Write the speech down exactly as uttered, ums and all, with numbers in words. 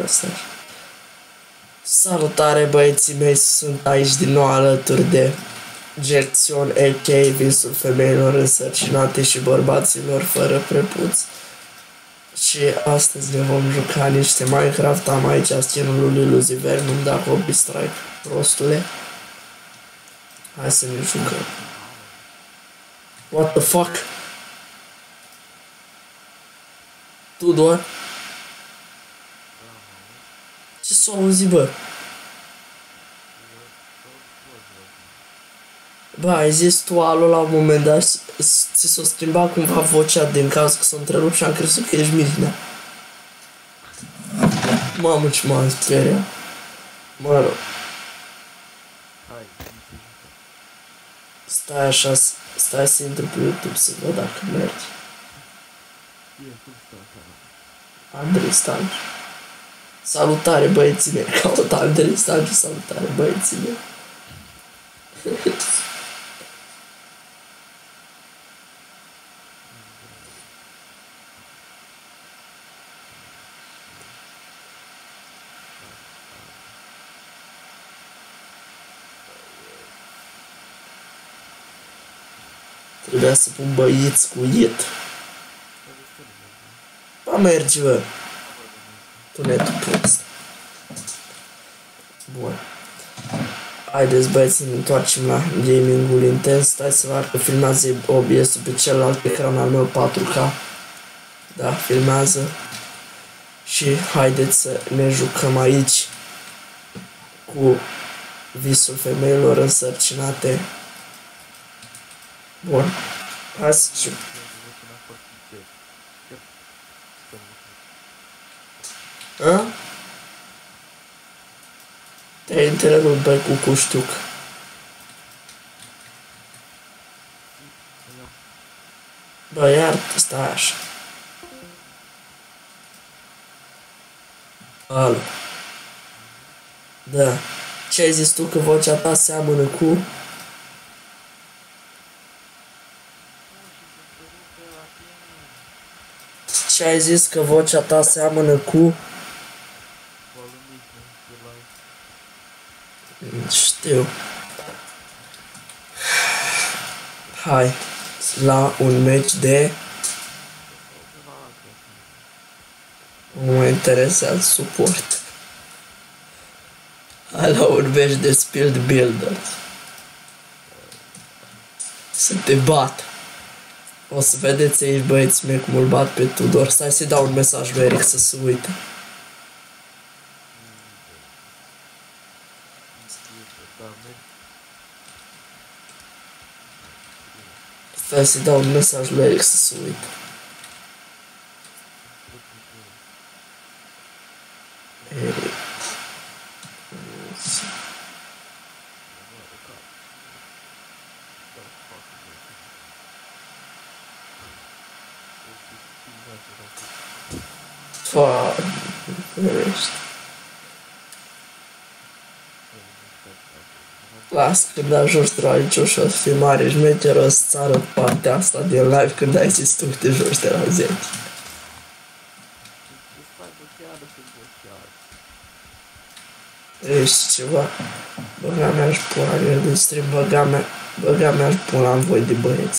asta. Salutare băieții mei, sunt aici din nou alături de Jerksion, a k a. Visul femeilor însărcinate și bărbaților fără prepuț. Și astăzi ne vom juca niște Minecraft. Am aici skinul lui Lucifer, nu-mi da copy strike, prostule. Hai să ne jucăm. What the fuck? Tudor? Ce s-a auzit, bă? Bă, ai zis tu alo la un moment dat, ți s-a schimbat cumva vocea din caz că s-a întrerupt și am crezut că ești Mihnea. Mamă, ce m-am speriat. Mă rog. Stai așa, stai să intru pe YouTube să văd dacă merge. Andrei Stanciu. Salutare băieții mei, caut Andrei Stanciu, salutare băieții mei. Trebuia să pun băieți cu it. Ba merge, bă. Tunetul prost. Bun. Haideți băieți să ne întoarcem la gaming-ul intens. Stai să văd că filmează O B S-ul pe celălalt ecran al meu patru K. Da, filmează. Și haideți să ne jucăm aici cu Visul femeilor însărcinate. Bun. Hai să ciu. A? Te-ai întrerupt, băi, cu cuștuc. Bă, iar stai așa. Alo. Da. Ce ai zis tu că vocea ta seamănă cu... Ce ai zis că vocea ta seamănă cu... Știu. Hai la un meci de... Nu mă interesează suport. Hai la un meci de Speed Builders. Să te bat. O să vedeți aici băieți mei cum îl bat pe Tudor. Stai să-i dau un mesaj lui Eric să se uite. Stai să-i dau un mesaj lui Eric să se uite. Eric. Fuck. Las, când ajungi de la liceu și o să fii mare șmecher, o să-ți arăt partea asta din live când ai zis tu că te joci de la zece. Ești ceva? Băga mea-și pula, eu din stream, băga mea, băga mea-și pula în voi de băieți.